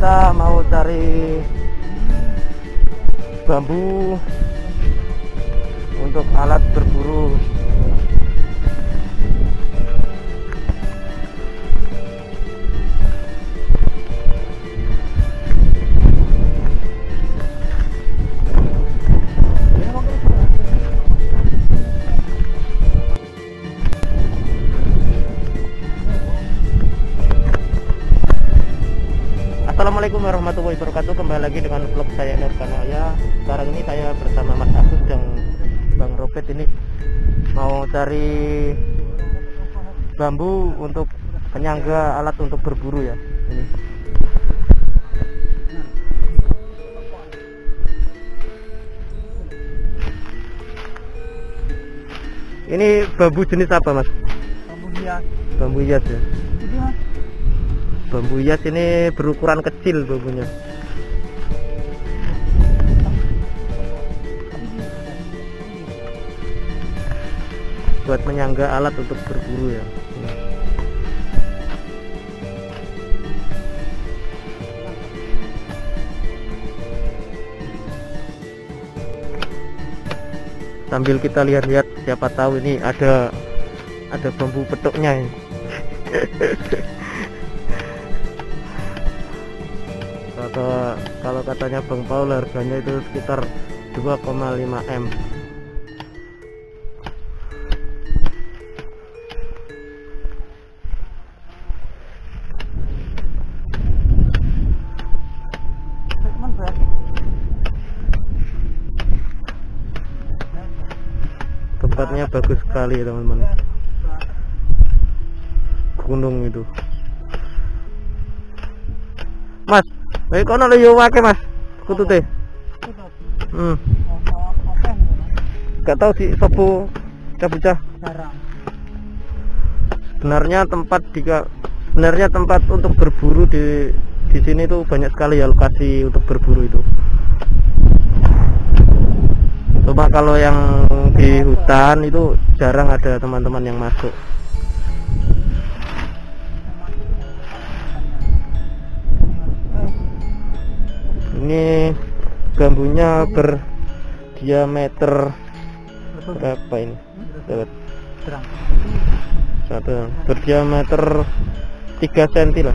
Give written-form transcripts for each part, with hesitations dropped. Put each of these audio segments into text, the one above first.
kita mau cari bambu untuk alat berburu. Assalamualaikum warahmatullahi wabarakatuh. Kembali lagi dengan vlog saya Nurkanaya. Sekarang ini saya bersama Mas Agus dan Bang Robert. Ini mau cari bambu untuk penyangga alat untuk berburu ya. Ini bambu jenis apa, Mas? Bambu hias. Bambu hias ya. Ini, Mas. Bambu hias ini berukuran kecil bambunya. Buat menyangga alat untuk berburu ya. Sambil kita lihat-lihat, siapa tahu ini ada bambu petuknya ini. Kalau katanya Bang Paul harganya itu sekitar 2,5 M. Tempatnya bagus sekali teman-teman. Gunung itu. Mas, kono lho yo wake Mas. Kutute. Gak tahu sih sopo bocah. Sebenarnya tempat untuk berburu di sini tuh banyak sekali ya, lokasi untuk berburu itu. Cuma kalau yang di hutan itu jarang ada teman-teman yang masuk. Ini bambunya berdiameter berapa ini? Berdiameter 3 cm lah.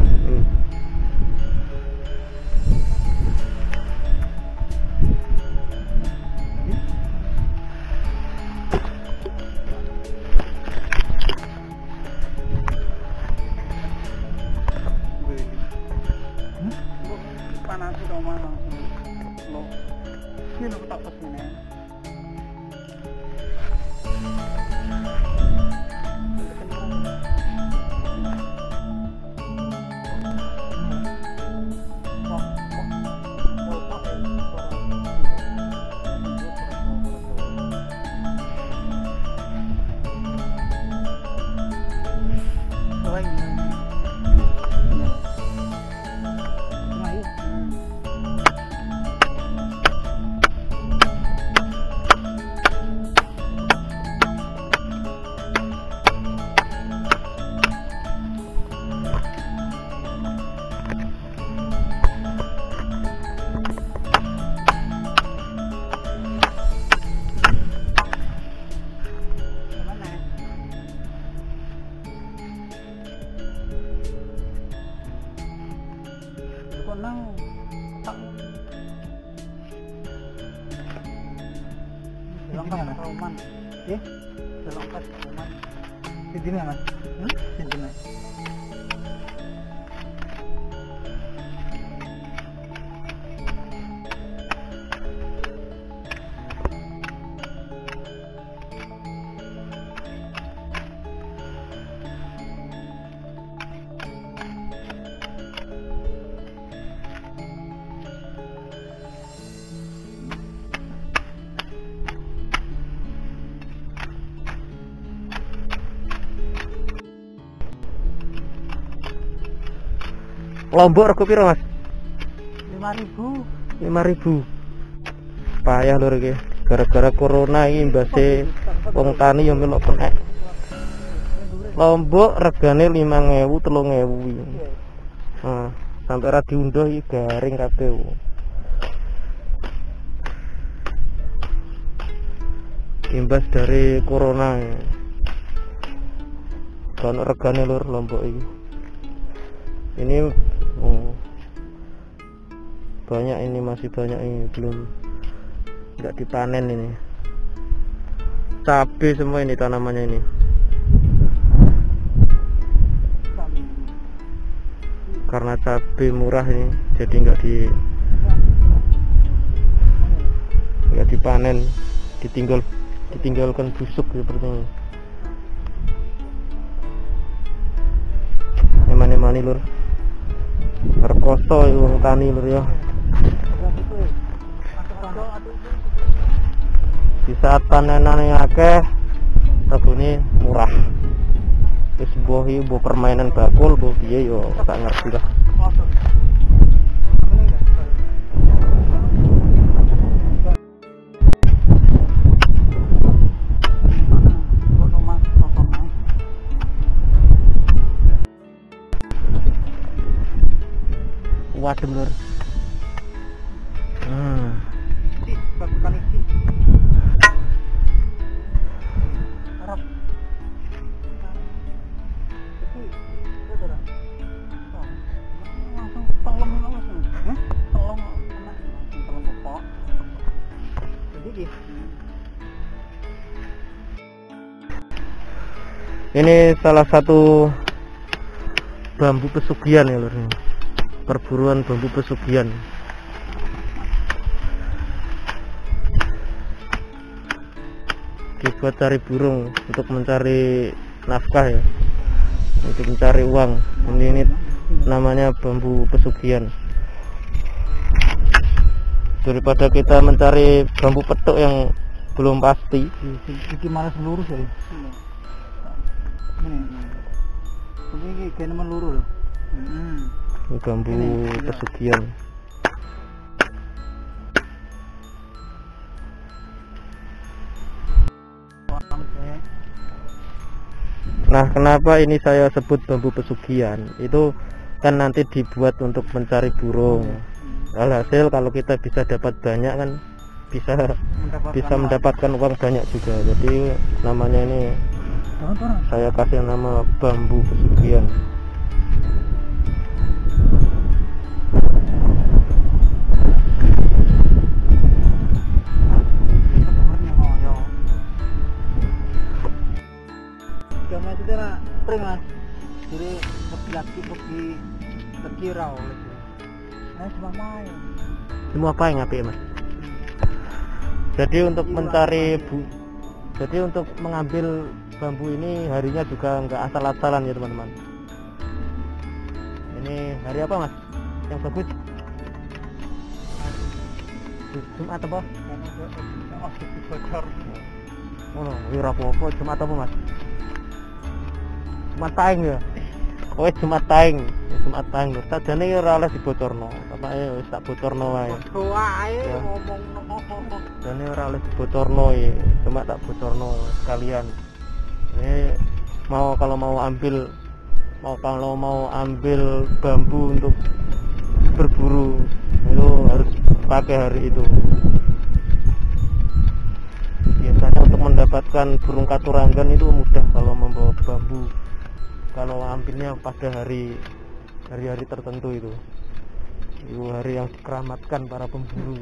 Lombok rego piro, Mas? 5.000. 5.000. Payah lho iki. Gara-gara corona iki mbase wong tani yo melok penek. Lombok regane 5.000, 3.000 iki. Nah, sampai ra diunduh iki garing kabeh. Imbas dari corona. Kan regane lur Lombok iki. Ini banyak, ini masih banyak, ini belum enggak dipanen ini. Cabai semua ini tanamannya ini. Karena cabai murah ini, jadi enggak dipanen, ditinggalkan busuk seperti ini. Emane lur. Rekoso wong tani lur ya. Di saat panenane akeh, tabune murah. Wis mbah permainan bakul, mbah piye yo tak ngerti lah. Waduh lur. Bagusan iki. Arab. Iki saudara. Langsung tolong langsung. Tolong anak tolong apa? Jadi ini salah satu bambu pesugihan ya lur. Perburuan bambu pesugihan. Dibuat cari burung untuk mencari nafkah ya, untuk mencari uang. Ini namanya bambu pesugihan. Daripada kita mencari bambu petuk yang belum pasti. iki malas lurus ya. Ini kene meluru lho. Ini bambu pesugihan. Nah, kenapa ini saya sebut bambu pesugihan? Itu kan nanti dibuat untuk mencari burung. Alhasil kalau kita bisa dapat banyak kan bisa mendapatkan uang banyak juga. Jadi namanya ini saya kasih nama bambu pesugihan. Mas. Jadi pergi rau. Nah, Semua apa yang ngapain mas? Jadi untuk mencari jadi untuk mengambil bambu ini harinya juga nggak asal-asalan ya teman-teman. Ini hari apa mas? Yang bagus? Jumat apa? Oh, wira apa? Jumat apa mas? Jumat Taing ya. Oh, Jumat Taing. Jumat Taing lho. Sajane ora oleh dibocorno. Samake wis tak bocorno wae. Wae ngomongno. Jane ora oleh dibocorno ya. Cuma tak bocorno sekalian. Ini kalau mau ambil bambu untuk berburu itu harus pakai hari itu. Biasanya untuk mendapatkan burung katuranggan itu mudah kalau membawa bambu. Kalau ambilnya pada hari-hari tertentu itu hari yang dikeramatkan para pemburu.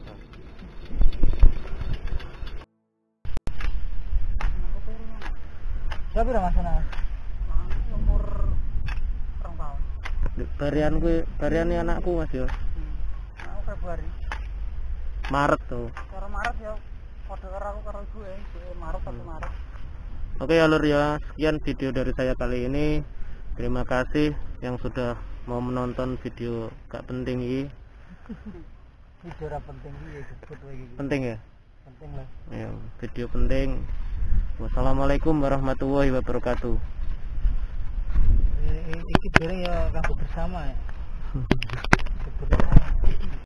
Siapa dah masana? Umur 2 tahun. Barian anakku mas ya. Aku Februari. Maret tuh. Karo Maret ya. Padha karo aku karo ibu Maret sampai Maret. Oke ya lur ya, sekian video dari saya kali ini. Terima kasih yang sudah mau menonton video gak penting ini. Video ora penting iki disebut lagi. Penting ya? Penting lah. Ya, video penting. Wassalamualaikum warahmatullahi wabarakatuh. Iki bareng ya kanggo bersama ya. Bersama.